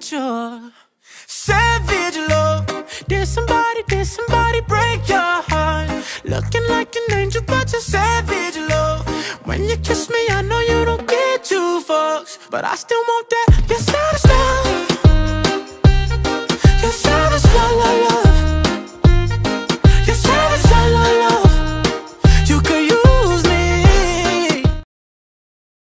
adventure. Savage love. Did somebody break your heart? Looking like an angel, but you're savage love. When you kiss me, I know you don't get two fucks, but I still want that. You're so strong.